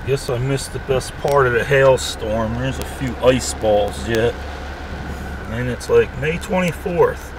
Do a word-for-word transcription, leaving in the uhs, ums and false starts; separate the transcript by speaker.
Speaker 1: Guess I missed the best part of the hailstorm. There's a few ice balls yet. And it's like May twenty-fourth.